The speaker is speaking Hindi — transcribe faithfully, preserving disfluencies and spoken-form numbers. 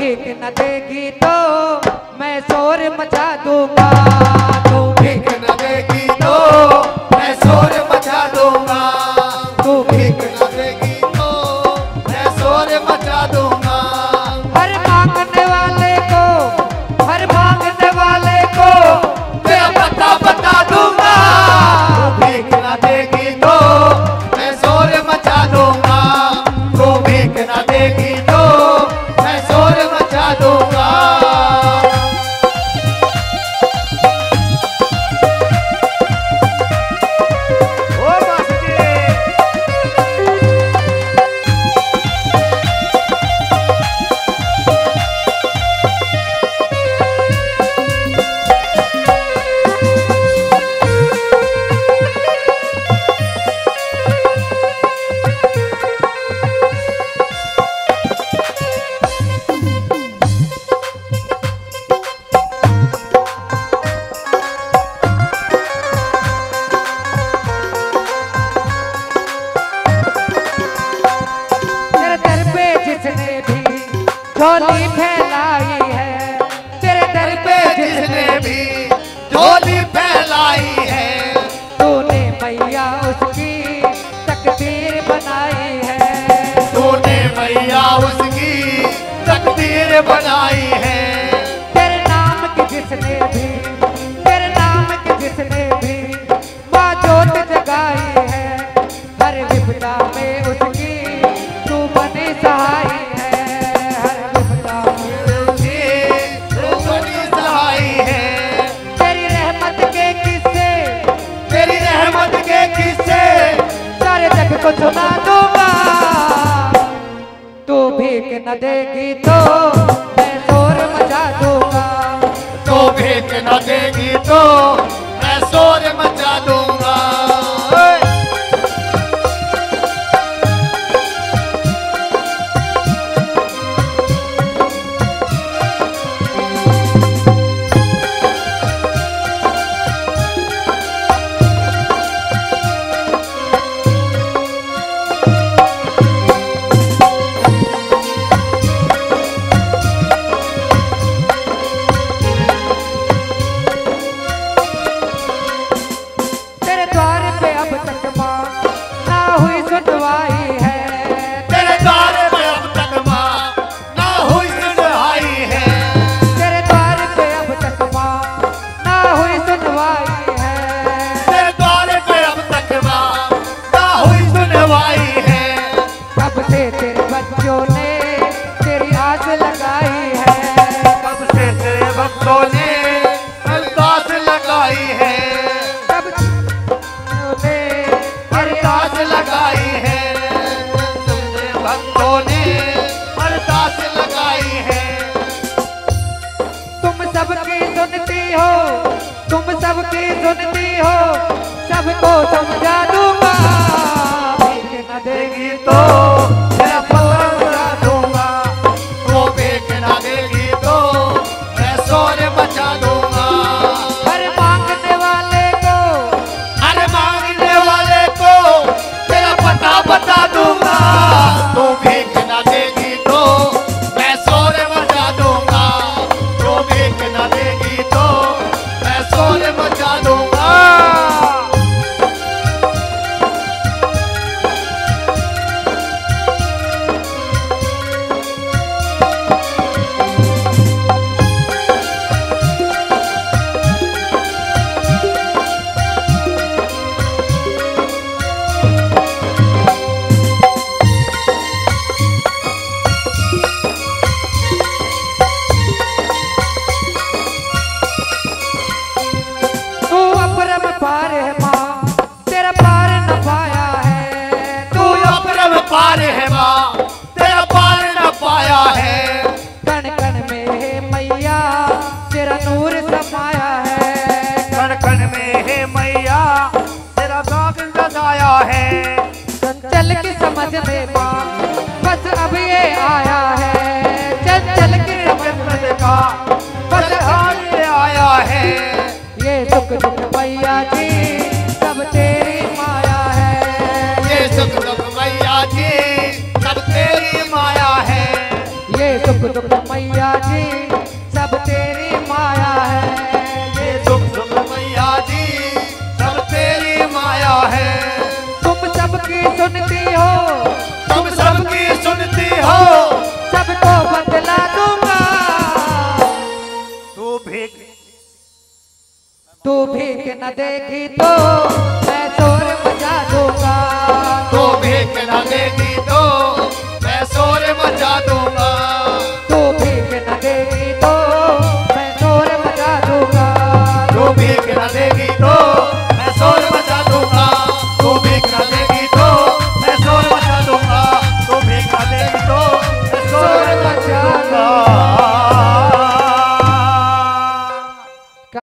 भीख न देगी तो मैं शोर मचा दूंगा। तू भीख न देगी तो मैं शोर मचा दूंगा। तू भीख न देगी तो मैं शोर मचा दूंगा। हर मांगने वाले को हर मांगने वाले को तेरा पता बता दूंगा। भीख न देगी तो मैं शोर मचा दूंगा। तू भीख न देगी तो मैं शोर मचा दूंगा। झोली फैलाई है, तेरे दर पे जिसने भी झोली फैलाई है, तूने मैया उसकी तकदीर बनाई है। तूने मैया उसकी तकदीर बनाई है। तेरे नाम की जिसने भी तेरे नाम की जिसने भी माँ जोत जगाई है, हर विपदा में उसकी तू बनी सहाय है। को सुना दूंगा। तू भीख न देगी तो मैं शोर मचा दूंगा। तू भीख न देगी तो मैं शोर मचा दूंगा। तुम सबकी सुनती हो, सबको समझा दूंगा। भीख न देगी तो मैं शोर मचा दूंगा। तू भीख न देगी तो मैं शोर मचा दूंगा। हर मांगने वाले को हर मांगने वाले को तेरा पता बता दूंगा। तू भीख न देगी तो मैं शोर मचा दूंगा। तू भीख न देगी तो मैं शोर मचा दूंगा। पार है माँ, तेरा पार न पाया है। तू अपरम पार है माँ, तेरा पार न पाया है। कण कण में है मैया, तेरा नूर समाया है। कण कण में है मैया, तेरा दाग लगाया है। चंचल की समझ में माँ, बस अब ये आया है। चंचल की समझ का बस आगे आया है। ये दुख दुख मैया जी सब तेरी माया है। ये सुख दुख मैया जी सब तेरी माया है। ये सुख सुख दुख मैया जी सब तेरी माया है। ये सुख दुख मैया जी सब तेरी माया है। तुम सबकी सुनती हो, तुम सबकी सुनती हो, सबको बदला दूंगा। तू भीख तू भीख न देगी तो मैं